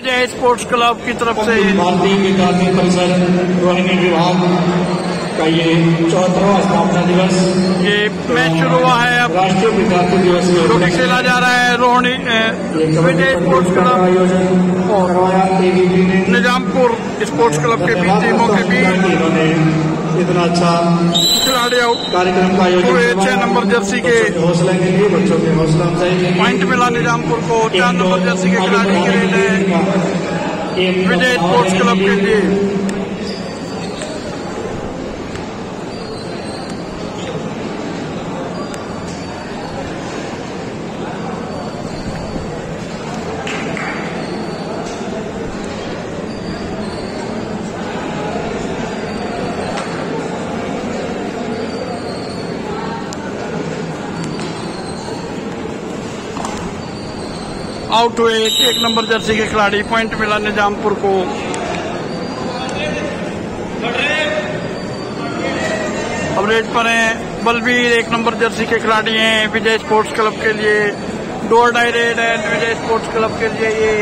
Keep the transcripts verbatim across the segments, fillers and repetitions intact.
विजय sports club की तरफ से भारतीय विद्यार्थी परिषद रोहिणी विभाग का ये चौहत्तरवां स्थापना दिवस ये मैच शुरू हुआ है। अब राष्ट्रीय विद्यार्थी दिवस जो खेला जा रहा है रोहिणी विजय स्पोर्ट्स क्लब और निजामपुर स्पोर्ट्स क्लब के बीच टीमों के बीच इतना अच्छा खिलाड़ी कार्यक्रम का आयोजन पूरे छह नंबर जर्सी के हौसले के लिए बच्चों के हौसला अफजाई पॉइंट मिला निजामपुर को। चार नंबर जर्सी के खिलाड़ी के लिए विजय स्पोर्ट्स क्लब के लिए आउट हुए। एक नंबर जर्सी के खिलाड़ी, पॉइंट मिला निजामपुर को। अब रेड पर हैं बलबीर, एक नंबर जर्सी के खिलाड़ी हैं विजय स्पोर्ट्स क्लब के लिए। डोर डाई रेड है विजय स्पोर्ट्स क्लब के लिए। ये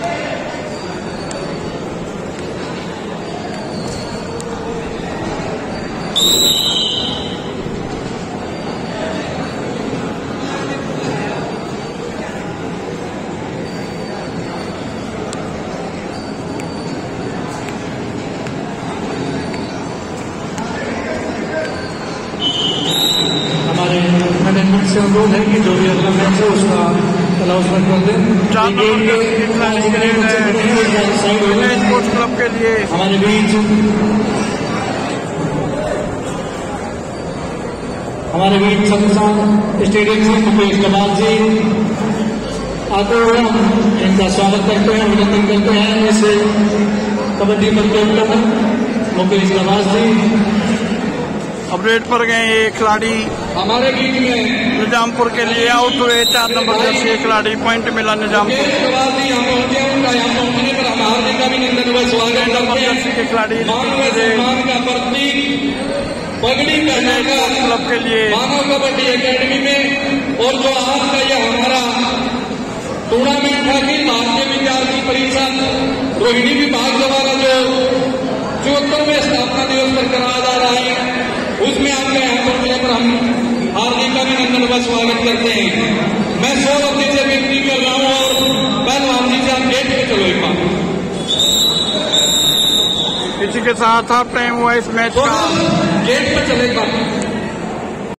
मैनेजमेंट से अनुरोध है कि जो भी अगला मैच है उसका अनाउंसमेंट कर दें। स्पोर्ट्स क्लब के लिए हमारे बीच हमारे बीच छत्रसाल स्टेडियम से मुकेश कमाल जी आते हुए हम इनका स्वागत करते हैं, अभिनंदन करते हैं। इसे कबड्डी प्रतियोगिता में मुकेश कमाल जी अब रेड पर गए। ये खिलाड़ी हमारे बीच में निजामपुर के लिए आउट हुए। चार नंबर जर्सी खिलाड़ी, पॉइंट मिला निजामपुर के खिलाड़ी पगड़ी पहने का क्लब के लिए मानव कबड्डी एकेडमी में। और जो आज का यह हमारा टूर्नामेंट था कि भारतीय विद्यार्थी परिषद रोहिणी विभाग द्वारा जो चौहत्तरवें स्थापना दिवस पर कराया जा रहा है, उसमें आपके यहाँ पर हम हार्दिक अभिनंदन व स्वागत करते हैं। मैं सौरभ से विनती कर रहा हूँ और पहलवान जी से आप गेट पे चलो एक बार। इसी के साथ हाफ टाइम हुआ इस मैच का। गेट पे चले एक बार।